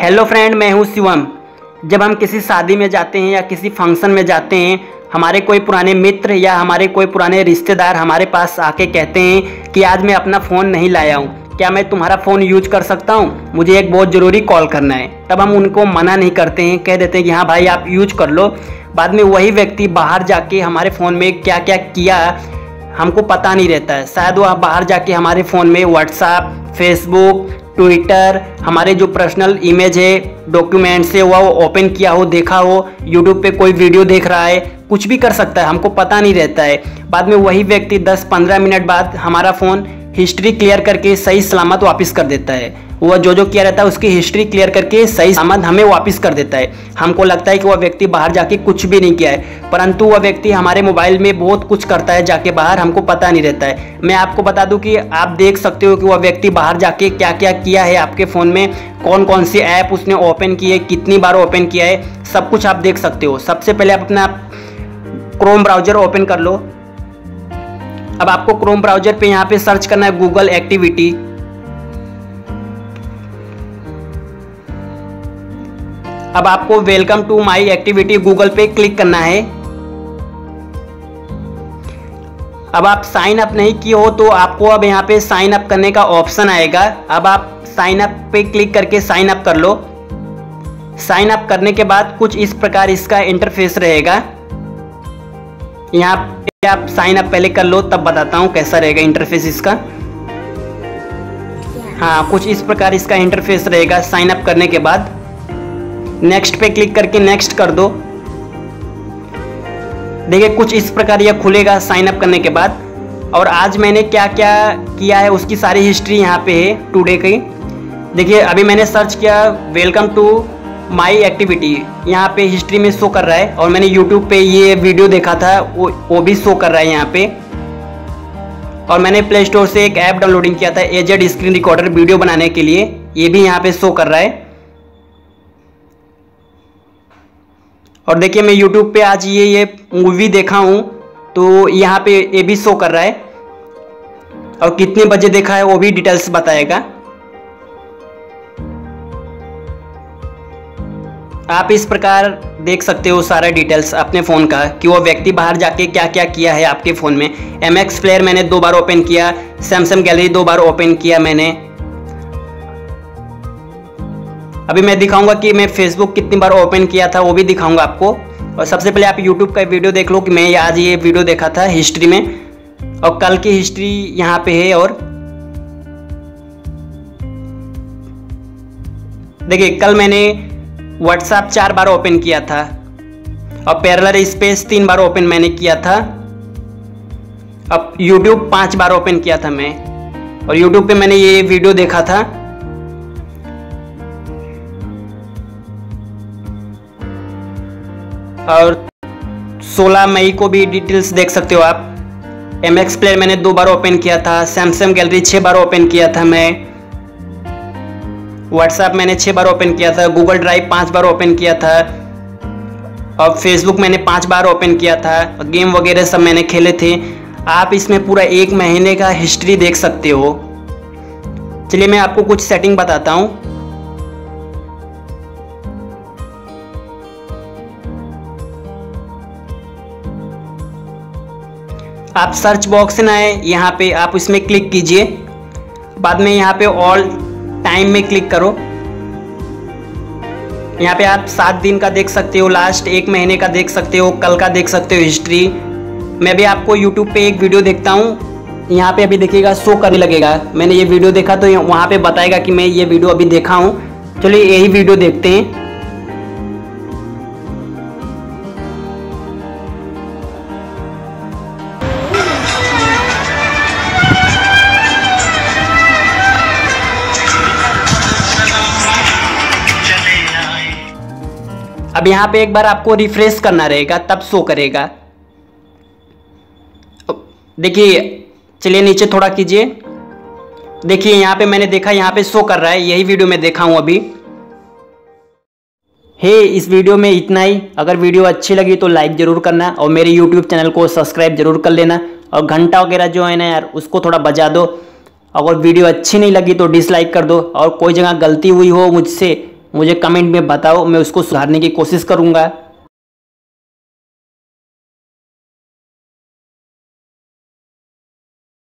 Hello friend, मैं हूं शिवम। जब हम किसी शादी में जाते हैं या किसी फंक्शन में जाते हैं, हमारे कोई पुराने मित्र या हमारे कोई पुराने रिश्तेदार हमारे पास आके कहते हैं कि आज मैं अपना फ़ोन नहीं लाया हूं, क्या मैं तुम्हारा फ़ोन यूज कर सकता हूं? मुझे एक बहुत ज़रूरी कॉल करना है। तब हम उनको मना नहीं करते हैं, कह देते हैं कि हाँ भाई आप यूज कर लो। बाद में वही व्यक्ति बाहर जाके हमारे फ़ोन में क्या क्या किया हमको पता नहीं रहता है। शायद वो बाहर जाके हमारे फ़ोन में व्हाट्सएप, फेसबुक, ट्विटर, हमारे जो पर्सनल इमेज है, डॉक्यूमेंट्स है, वो ओपन किया हो, देखा हो, यूट्यूब पे कोई वीडियो देख रहा है, कुछ भी कर सकता है, हमको पता नहीं रहता है। बाद में वही व्यक्ति 10-15 मिनट बाद हमारा फ़ोन हिस्ट्री क्लियर करके सही सलामत वापस कर देता है। वह जो किया रहता है उसकी हिस्ट्री क्लियर करके सही सलामत हमें वापस कर देता है। हमको लगता है कि वह व्यक्ति बाहर जाके कुछ भी नहीं किया है, परंतु वह व्यक्ति हमारे मोबाइल में बहुत कुछ करता है जाके बाहर, हमको पता नहीं रहता है। मैं आपको बता दूं कि आप देख सकते हो कि वह व्यक्ति बाहर जाके क्या क्या किया है आपके फ़ोन में, कौन कौन सी ऐप उसने ओपन की है, कितनी बार ओपन किया है, सब कुछ आप देख सकते हो। सबसे पहले आप अपना क्रोम ब्राउज़र ओपन कर लो। अब आपको क्रोम ब्राउज़र पे यहाँ पे सर्च करना है गूगल एक्टिविटी। अब आपको welcome to my activity Google पे क्लिक करना है। अब आप साइन अप नहीं किए हो तो आपको अब यहाँ पे साइन अप करने का ऑप्शन आएगा। अब आप साइन अप पे क्लिक करके साइन अप कर लो। साइन अप करने के बाद कुछ इस प्रकार इसका इंटरफेस रहेगा। यहाँ पे आप साइन अप पहले कर लो, तब बताता हूँ कैसा रहेगा इंटरफेस इसका। हाँ, कुछ इस प्रकार इसका इंटरफेस रहेगा। साइन अप करने के बाद नेक्स्ट पे क्लिक करके नेक्स्ट कर दो। देखिए कुछ इस प्रकार यह खुलेगा साइन अप करने के बाद। और आज मैंने क्या क्या किया है उसकी सारी हिस्ट्री यहाँ पे है टुडे की। देखिए अभी मैंने सर्च किया वेलकम टू माई एक्टिविटी, यहाँ पे हिस्ट्री में शो कर रहा है। और मैंने यूट्यूब पे ये वीडियो देखा था, वो भी शो कर रहा है यहाँ पे। और मैंने प्ले स्टोर से एक ऐप डाउनलोडिंग किया था एजेड स्क्रीन रिकॉर्डर वीडियो बनाने के लिए, ये भी यहाँ पे शो कर रहा है। और देखिए मैं YouTube पे आज ये मूवी देखा हूँ तो यहाँ पे ये भी शो कर रहा है, और कितने बजे देखा है वो भी डिटेल्स बताएगा। आप इस प्रकार देख सकते हो सारा डिटेल्स अपने फ़ोन का कि वो व्यक्ति बाहर जाके क्या क्या किया है आपके फ़ोन में। MX प्लेयर मैंने 2 बार ओपन किया, सैमसंग गैलरी 2 बार ओपन किया मैंने। अभी मैं दिखाऊंगा कि मैं फेसबुक कितनी बार ओपन किया था, वो भी दिखाऊंगा आपको। और सबसे पहले आप यूट्यूब का वीडियो देख लो कि मैं आज ये वीडियो देखा था हिस्ट्री में, और कल की हिस्ट्री यहाँ पे है। और देखिए कल मैंने व्हाट्सएप 4 बार ओपन किया था, और पैरेलल स्पेस 3 बार ओपन मैंने किया था। अब यूट्यूब 5 बार ओपन किया था मैं, और यूट्यूब पे मैंने ये वीडियो देखा था। और 16 मई को भी डिटेल्स देख सकते हो आप। MX प्लेयर मैंने 2 बार ओपन किया था, सैमसंग गैलरी 6 बार ओपन किया था मैं, व्हाट्सएप मैंने 6 बार ओपन किया था, गूगल ड्राइव 5 बार ओपन किया था, और फेसबुक मैंने 5 बार ओपन किया था। गेम वगैरह सब मैंने खेले थे। आप इसमें पूरा 1 महीने का हिस्ट्री देख सकते हो। चलिए मैं आपको कुछ सेटिंग बताता हूँ। आप सर्च बॉक्स में आए, यहाँ पे आप इसमें क्लिक कीजिए। बाद में यहाँ पे ऑल टाइम में क्लिक करो। यहाँ पे आप 7 दिन का देख सकते हो, लास्ट 1 महीने का देख सकते हो, कल का देख सकते हो हिस्ट्री। मैं भी आपको YouTube पे एक वीडियो देखता हूँ, यहाँ पे अभी देखिएगा शो करने लगेगा। मैंने ये वीडियो देखा तो वहाँ पे बताएगा कि मैं ये वीडियो अभी देखा हूँ। चलिए यही वीडियो देखते हैं। अब यहाँ पे एक बार आपको रिफ्रेश करना रहेगा, तब शो करेगा। देखिए चलिए नीचे थोड़ा कीजिए। देखिए यहाँ पे मैंने देखा, यहाँ पे शो कर रहा है, यही वीडियो मैं देखा हूँ अभी। इस वीडियो में इतना ही। अगर वीडियो अच्छी लगी तो लाइक ज़रूर करना, और मेरे YouTube चैनल को सब्सक्राइब जरूर कर लेना, और घंटा वगैरह जो है ना यार उसको थोड़ा बजा दो। अगर वीडियो अच्छी नहीं लगी तो डिसलाइक कर दो, और कोई जगह गलती हुई हो मुझसे मुझे कमेंट में बताओ, मैं उसको सुधारने की कोशिश करूँगा।